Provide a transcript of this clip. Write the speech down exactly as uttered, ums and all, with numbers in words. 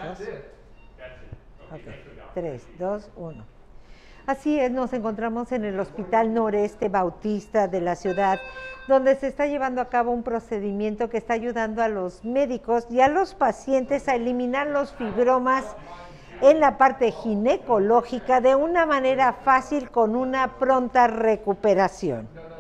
Dos. Ok, tres, dos, uno. Así es, nos encontramos en el Hospital Noreste Bautista de la ciudad, donde se está llevando a cabo un procedimiento que está ayudando a los médicos y a los pacientes a eliminar los fibromas en la parte ginecológica de una manera fácil con una pronta recuperación.